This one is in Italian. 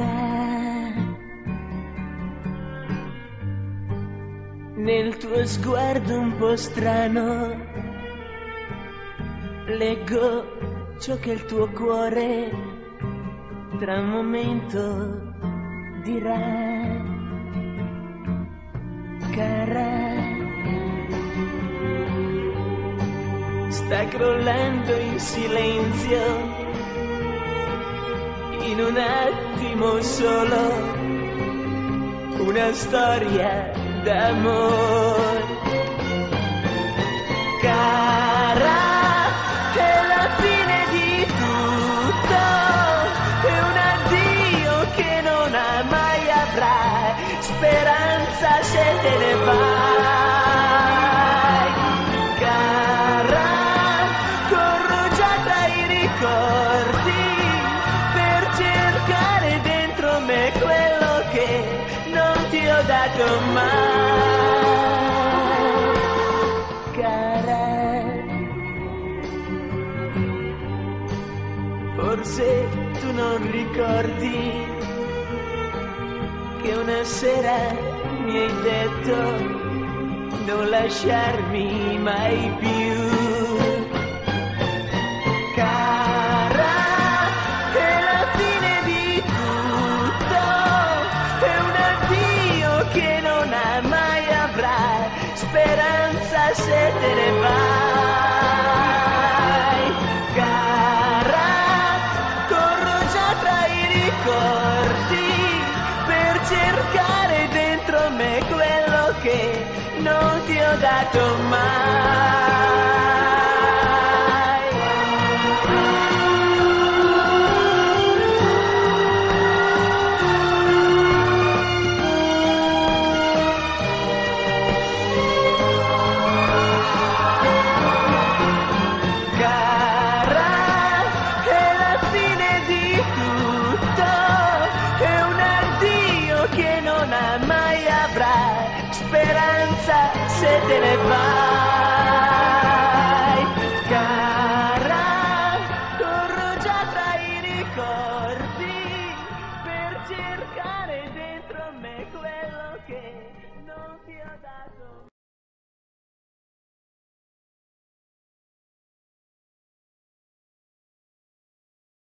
Nel tuo sguardo un po' strano leggo ciò che il tuo cuore tra un momento dirà. Cara, sta crollando in silenzio, in un attimo solo, una storia d'amore. Cara, è la fine di tutto, è un addio che non ha mai avrà speranza se te ne vai. Cara, corro già tra i ricordi per cercare dentro me quello che non ti ho dato mai. Cara, forse tu non ricordi che una sera mi hai detto non lasciarmi mai più. Cara, è la fine di tutto, è un addio che non ha mai avrà speranza se te ne vai. Cara, corro già tra i ricordi per cercare dentro me quello che non ti ho dato mai. Cara, è la fine di tutto, è un addio che non ha mai avrà speranza se te ne vai. Cara, corro già tra i ricordi per cercare dentro me quello che non ti ho dato.